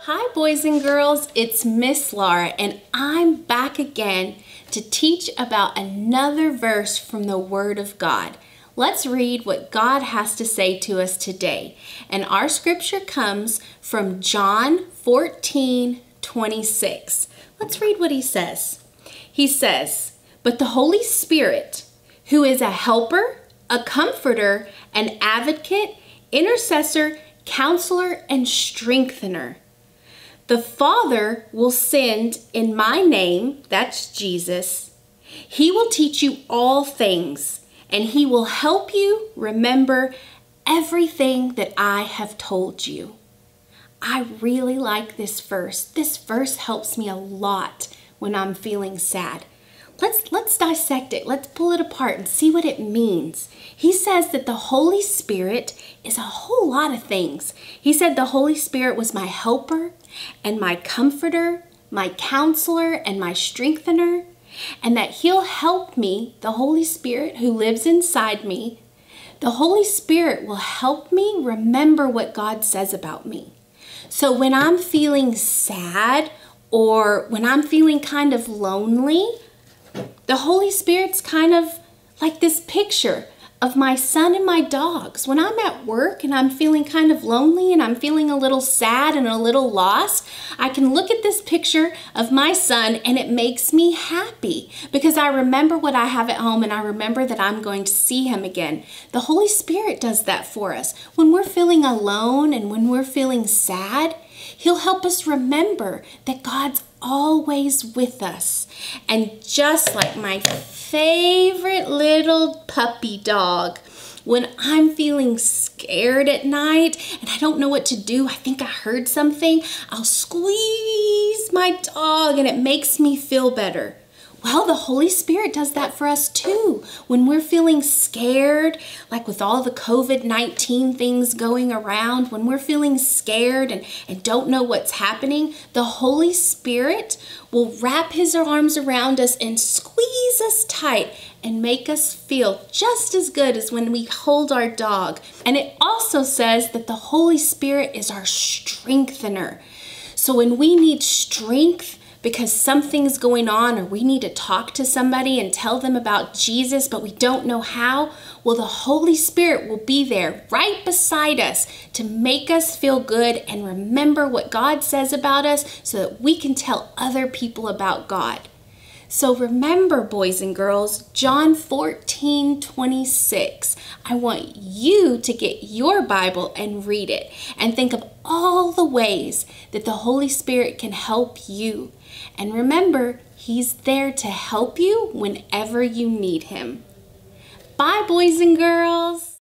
Hi boys and girls, it's Miss Laura and I'm back again to teach about another verse from the Word of God. Let's read what God has to say to us today. And our scripture comes from John 14:26. Let's read what he says. He says, "But the Holy Spirit, who is a helper, a comforter, an advocate, intercessor, counselor, and strengthener, the Father will send in my name," that's Jesus. "He will teach you all things, and he will help you remember everything that I have told you." I really like this verse. This verse helps me a lot when I'm feeling sad. Let's dissect it. Let's pull it apart and see what it means. He says that the Holy Spirit is a whole lot of things. He said the Holy Spirit was my helper and my comforter, my counselor and my strengthener, and that he'll help me, the Holy Spirit who lives inside me. The Holy Spirit will help me remember what God says about me. So when I'm feeling sad or when I'm feeling kind of lonely, the Holy Spirit's kind of like this picture of my son and my dogs. When I'm at work and I'm feeling kind of lonely and I'm feeling a little sad and a little lost, I can look at this picture of my son and it makes me happy because I remember what I have at home and I remember that I'm going to see him again. The Holy Spirit does that for us. When we're feeling alone and when we're feeling sad, he'll help us remember that God's always with us. And just like my favorite little puppy dog, when I'm feeling scared at night and I don't know what to do, I think I heard something, I'll squeeze my dog and it makes me feel better. Well, the Holy Spirit does that for us too. When we're feeling scared, like with all the COVID-19 things going around, when we're feeling scared and don't know what's happening, the Holy Spirit will wrap his arms around us and squeeze us tight and make us feel just as good as when we hold our dog. And it also says that the Holy Spirit is our strengthener. So when we need strength, because something's going on or we need to talk to somebody and tell them about Jesus, but we don't know how, well, the Holy Spirit will be there right beside us to make us feel good and remember what God says about us so that we can tell other people about God. So remember, boys and girls, John 14:26. I want you to get your Bible and read it and think of all the ways that the Holy Spirit can help you. And remember, he's there to help you whenever you need him. Bye, boys and girls.